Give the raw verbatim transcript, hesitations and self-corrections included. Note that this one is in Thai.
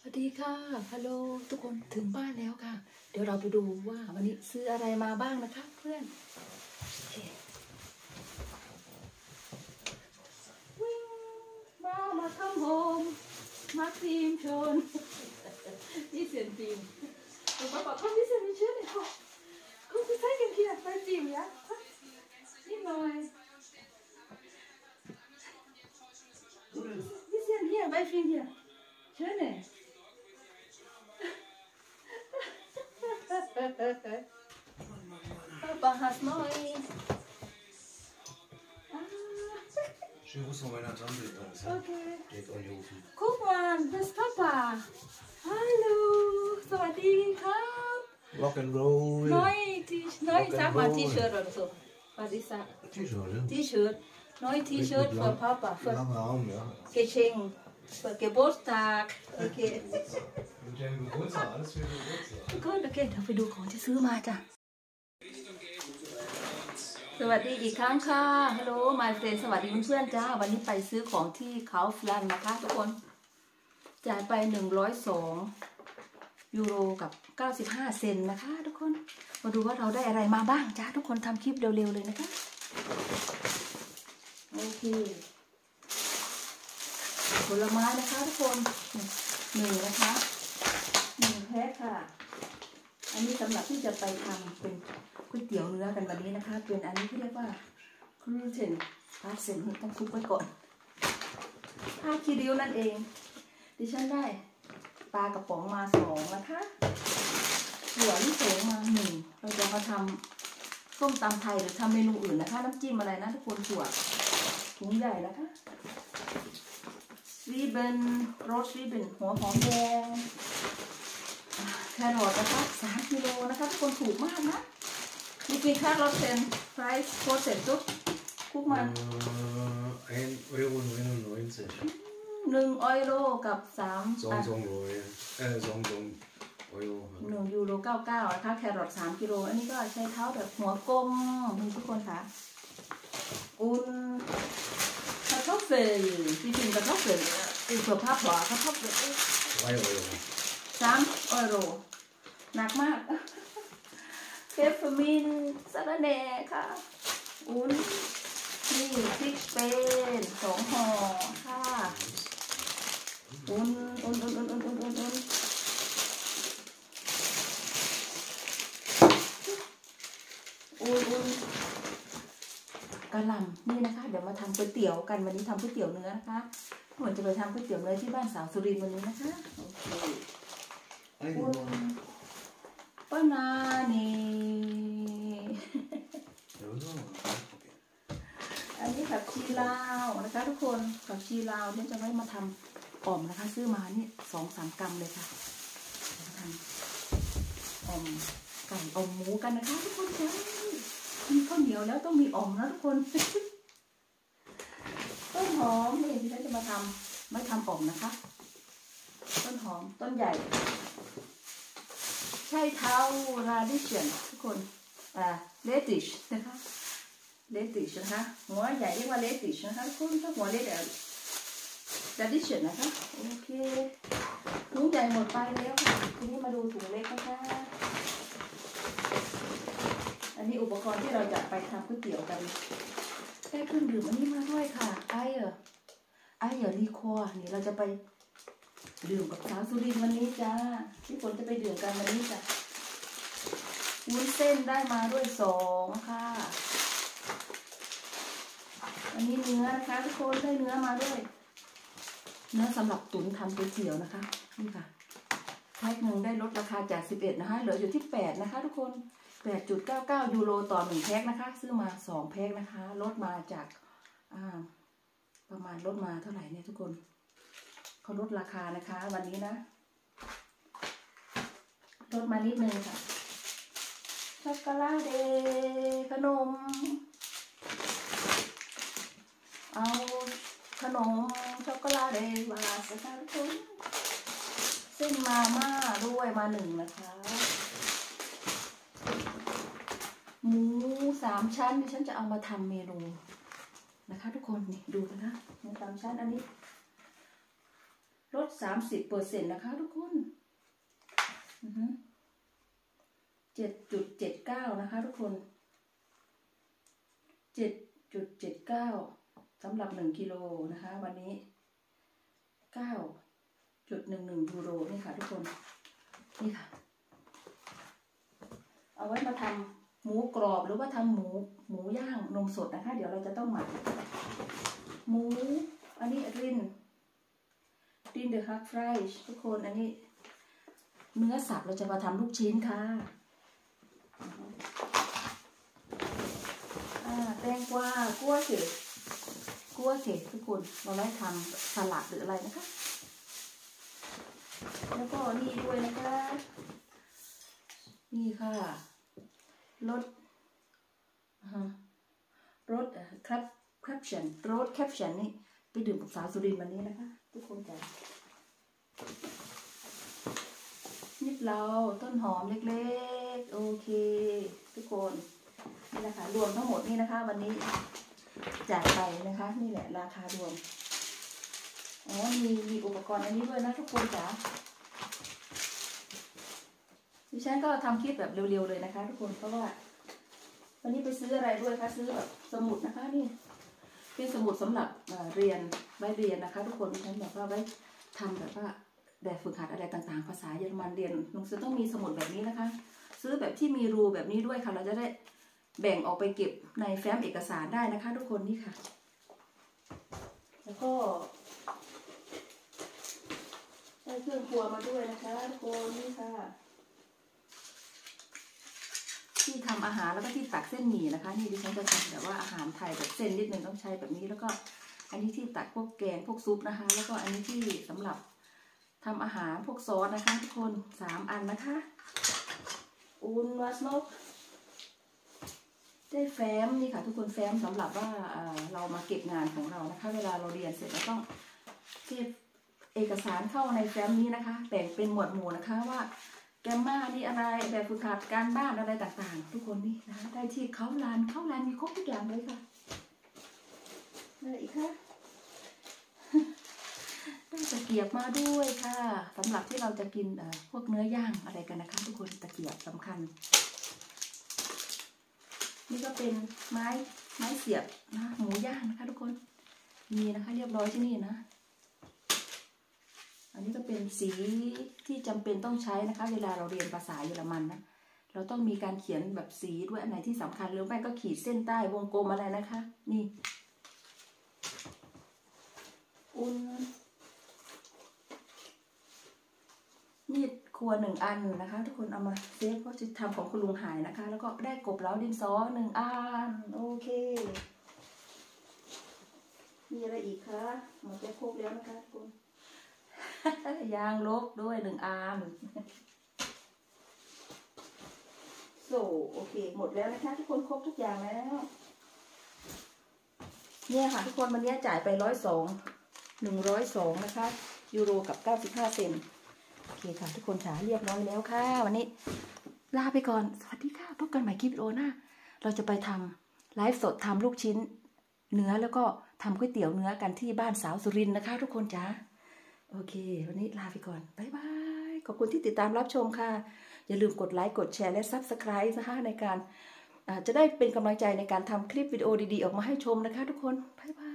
วัสดีค่ะฮัลโหลทุกคนถึงบ้านแล้วค่ะเดี๋ยวเราไปดูว่าวันนี้ซื้ออะไรมาบ้างนะคะเพื่อนวิ่งมามาทำโฮมมาทีมชนนี่เสียงทีมผมมาบอกเขาที่เสียงมีชื่อเนี่ยเขาจะใช้กันเพียงไปจีมยะนี่หน่อยนี่เสียงเพียงไปฟิล์มเพียงเชื่อเนี่ยBahas neu. Schönen Gruß von meiner Tante übrigens. Okay. Direkt angerufen. Guck mal, das ist Papa. Hallo. สวัสดีครับ Rock and Roll. Neu T-Shirt. Neu, sag mal T-Shirt oder so. Was ist das? T-Shirt, ja. T-Shirt. Neu T-Shirt für Papa. Für langen Arm, ja. Geschenk. Für Geburtstag. Okay. Mit dem Geburtstag, alles für den Geburtstag. ทุกคนโอเคเดี๋ยวไปดูของที่ซื้อมาจ้ะสวัสดีอีกครั้งค่ะฮัลโหลมาเฟรนสวัสดีเพื่อนๆจ้าวันนี้ไปซื้อของที่เขาฟลันนะคะทุกคนจ่ายไปหนึ่งร้อยสองยูโรกับเก้าสิบห้าเซนนะคะทุกคนมาดูว่าเราได้อะไรมาบ้างจ้าทุกคนทำคลิปเร็วๆเลยนะคะโอเคผลไม้นะคะทุกคนหนึ่งนะคะหนึ่งแพ็คค่ะอันนี้สำหรับที่จะไปทำเป็นก๋วยเตี๋ยวเนื้อกันวันนี้นะคะเป็นอันนี้ที่เรียกว่าครูเทนพาเซนต้องคลุกไว้ก่อนผ้าคีริ้วนั่นเองดิฉันได้ปลากระป๋องมาสองนะคะหัวลิสงมาหนึ่งเราจะมาทำส้มตำไทยหรือทำเมนูอื่นนะคะน้ำจิ้มอะไรนะทุกคนถั่วถุงใหญ่นะคะรีเบนโรสรีเบนหัวหอมแดงแครอทนะคะสามกิโลนะคะทุกคนถูกมากนะมีกี่แครอทเซนไพรซ์โคเซ็ตจุ๊บคุกมันเอ็นยูโรหนึ่งร้อยเก้าสิบหนึ่งออยโรกับสามสองสองร้อยเออสองสองออยโรหนึ่งยูโรเก้าเก้านะคะแครอทสามกิโลอันนี้ก็ใช้เท้าแบบหัวกลมมีทุกคนค่ะอุ่นกระทบเฟลที่จริงกระทบเฟลอีกเผื่อภาพหัวกระทบเฟลไว้ออยโรสามออยโรหนักมากเฟฟมินสะระแหน่ค่ะอุ่นนี่พริกสเปนสองห่อค่ะอุ่นอุ่นอุ่นอุ่นอุ่นอุ่นอุ่นอุ่นอุ่นกระหล่ำนี่นะคะเดี๋ยวมาทำก๋วยเตี๋ยวกันวันนี้ทำก๋วยเตี๋ยวเนื้อนะคะเหมือนจะไปทำก๋วยเตี๋ยวเนื้อที่บ้านสาวสุรินทร์วันนี้นะคะโอเคอุ่นปานานีอันนี้ผักชีลาวนะคะทุกคนผักชีลาวเนี่ยจะไว้มาทำอ่อมนะคะซื้อมานี่สองสามกรัมเลยค่ะมาทำอ่อมไก่อ่อมหมูกันนะคะทุกคนจ้ามีข้าวเหนียวแล้วต้องมีอ่อมนะทุกคนต้นหอมนี่ที่ฉันจะมาทำไม่ทำอ่อมนะคะต้นหอมต้นใหญ่ใช่เท้าราดิชทุกคนอ่าเลติชนะคะเลติชนะคะหัวใหญ่เรียกว่าเลติชนะคะทุกคนถ้าหัวเล็กแบบราดิชนะคะโอเคถุงใหญ่หมดไปแล้วค่ะทีนี้มาดูถุงเล็กนะคะอันนี้อุปกรณ์ที่เราจะไปทำก๋วยเตี๋ยวกันได้เครื่องดื่มอันนี้มาด้วยค่ะไอเออไอเออรีคอร์นี่เราจะไปดื่มกับสาวสุรินทร์วันนี้จ้าพี่ฝนจะไปดื่มกันวันนี้จ้ะวุ้นเส้นได้มาด้วยสองค่ะอันนี้เนื้อนะคะทุกคนได้เนื้อมาด้วยเนื้อสำหรับตุ๋นทำก๋วยเตี๋ยวนะคะนี่ค่ะแพ็คหนึ่งได้ลดราคาจากสิบเอ็ดนะคะเหลืออยู่ที่แปดนะคะทุกคนแปดจุดเก้าเก้ายูโรต่อหนึ่งแพ็คนะคะซื้อมาสองแพ็คนะคะลดมาจากอ่าประมาณลดมาเท่าไหร่เนี่ยทุกคนเขาลดราคานะคะวันนี้นะลดมานิดนึงค่ะช็อกโกแลตเดขนมเอาขนมช็อกโกแลตเดวาสนะคะทุกคนเส้นมาม่าด้วยมาหนึ่งนะคะหมูสามชั้นดิฉันจะเอามาทำเมนูนะคะทุกคนนี่ดูนะคะหมูสามชั้นอันนี้ลดสามสิบเปอร์เซ็นต์นะคะทุกคนเจ็ดจุดเจ็ดเก้านะคะทุกคนเจ็ดจุดเจ็ดเก้าสำหรับหนึ่งกิโลนะคะวันนี้เก้าจุดหนึ่งหนึ่งยูโรนี่ค่ะทุกคนนี่ค่ะเอาไว้มาทำหมูกรอบหรือว่าทำหมูหมูย่างนมสดนะคะเดี๋ยวเราจะต้องหมักหมูอันนี้รินรินเดอะฮักไฟร์ทุกคนอันนี้เนื้อสับเราจะมาทำลูกชิ้นค่ะแตงกวากั้วเข็ดกั้วเข็ดทุกคนเราไว้ทำสลัดหรืออะไรนะคะแล้วก็นี่ด้วยนะคะนี่ค่ะรสรสครับแคปชั่นรสแคปชั่นนี่ไปดื่มกับสาวสุรินทร์วันนี้นะคะทุกคนจ้ะนิดเราต้นหอมเล็กๆโอเคทุกคนนี่นะคะรวมทั้งหมดนี่นะคะวันนี้จ่ายไปนะคะนี่แหละราคารวมอ๋อมีมีอุปกรณ์อันนี้ด้วยนะทุกคนจ้ะดิฉันก็ทำคลิปแบบเร็วๆเลยนะคะทุกคนเพราะว่าวันนี้ไปซื้ออะไรด้วยคะซื้อแบบสมุดนะคะนี่เป็นสมุดสำหรับเรียนไว้เรียนนะคะทุกคนดิฉันแบบว่าไว้ทำแบบว่าแบบฝึกหัดอะไรต่างๆภาษาเยอรมันเรียนหนังสือต้องมีสมุดแบบนี้นะคะซื้อแบบที่มีรูแบบนี้ด้วยค่ะเราจะได้แบ่งออกไปเก็บในแฟ้มเอกสารได้นะคะทุกคนนี่ค่ะแล้วก็ได้เครื่องครัวมาด้วยนะคะทุกคนนี่ค่ะที่ทำอาหารแล้วก็ที่ตักเส้นหมี่นะคะนี่ดิฉันจะทำแบบว่าอาหารไทยแบบเส้นนิดนึงต้องใช้แบบนี้แล้วก็อันนี้ที่ตักพวกแกงพวกซุปนะคะแล้วก็อันนี้ที่สำหรับทำอาหารพวกซอสนะคะทุกคนสามอันนะคะอุนวัสโนกได้แฟ้มนี่ค่ะทุกคนแฟ้มสำหรับว่าเรามาเก็บงานของเรานะคะเวลาเราเรียนเสร็จเราต้องเก็บเอกสารเข้าในแฟ้มนี้นะคะแบ่งเป็นหมวดหมู่นะคะว่าแกมมานี่อะไรแบบฝึกหัดการบ้านอะไรต่างๆทุกคนนี่นะคะได้ที่เขาลานเขาลานมีครบทุกอย่างเลยค่ะอะไรอีกคะได้ตะเกียบมาด้วยค่ะสำหรับที่เราจะกินพวกเนื้อย่างอะไรกันนะคะทุกคนตะเกียบสำคัญนี่ก็เป็นไม้ไม้เสียบนะหมูย่างนะคะทุกคนมีนะคะเรียบร้อยที่นี่นะอันนี้ก็เป็นสีที่จำเป็นต้องใช้นะคะเวลาเราเรียนภาษาเยอรมันนะเราต้องมีการเขียนแบบสีด้วยอันไหนที่สำคัญหรือไม่ก็ขีดเส้นใต้วงกลมอะไรนะคะนี่อุ่นมีดครัวหนึ่งอันนะคะทุกคนเอามาเซฟเพราะจะทำของคุณลุงหายนะคะแล้วก็ได้กบเล้าดินซอหนึ่งอันโอเคมีอะไรอีกคะหมดจะครบแล้วนะคะทุกคนยางลบด้วยหนึ่งอันโซโอเคหมดแล้วนะคะทุกคนครบทุกอย่างแล้วเนี่ยค่ะทุกคนวันนี้จ่ายไปร้อยสองหนึ่งร้อยสองนะคะยูโรกับเก้าสิบห้าเซนโอเคค่ะทุกคนจ๋าเรียบร้อยแล้วค่ะวันนี้ลาไปก่อนสวัสดีค่ะพบกันใหม่คลิปวิดีโอหน้าเราจะไปทำไลฟ์สดทำลูกชิ้นเนื้อแล้วก็ทำก๋วยเตี๋ยวเนื้อกันที่บ้านสาวสุรินทร์นะคะทุกคนจ๋าโอเควันนี้ลาไปก่อนบ๊ายบายขอบคุณที่ติดตามรับชมค่ะอย่าลืมกดไลค์กดแชร์และ ซับสไครบ์ นะคะในการจะได้เป็นกำลังใจในการทำคลิปวิดีโอดีๆออกมาให้ชมนะคะทุกคนบ๊ายบาย